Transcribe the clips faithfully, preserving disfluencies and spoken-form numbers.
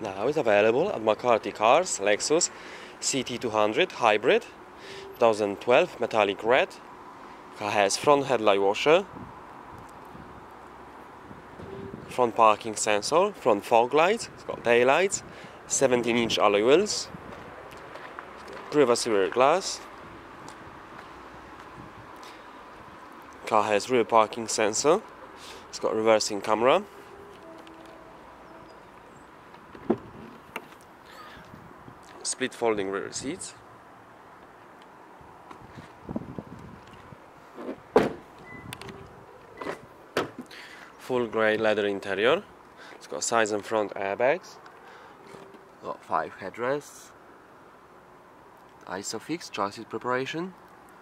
Now it's available at McCarthy Cars, Lexus C T two hundred Hybrid, twenty twelve metallic red. Car has front headlight washer, front parking sensor, front fog lights, it's got taillights, seventeen inch alloy wheels, privacy rear glass. Car has rear parking sensor, it's got reversing camera. Split folding rear seats. Full grey leather interior. It's got side and front airbags. Got five headrests. Isofix chassis preparation.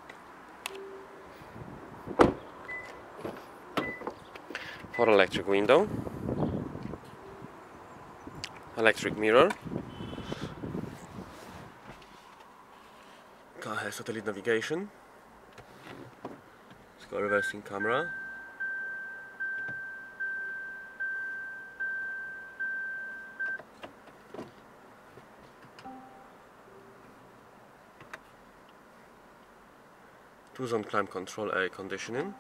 For electric window. Electric mirror. Car has satellite navigation. It's got reversing camera. Two-zone climate control, air conditioning.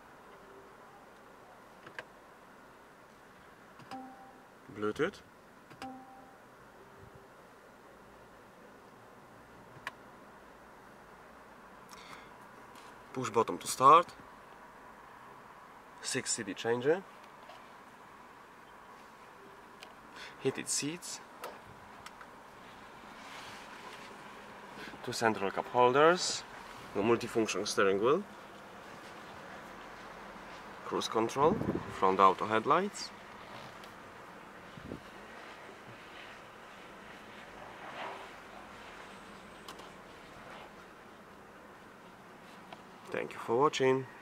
Bluetooth. Push button to start. Six C D changer. Heated seats. Two central cup holders. A multifunction steering wheel. Cruise control. Front auto headlights. Thank you for watching.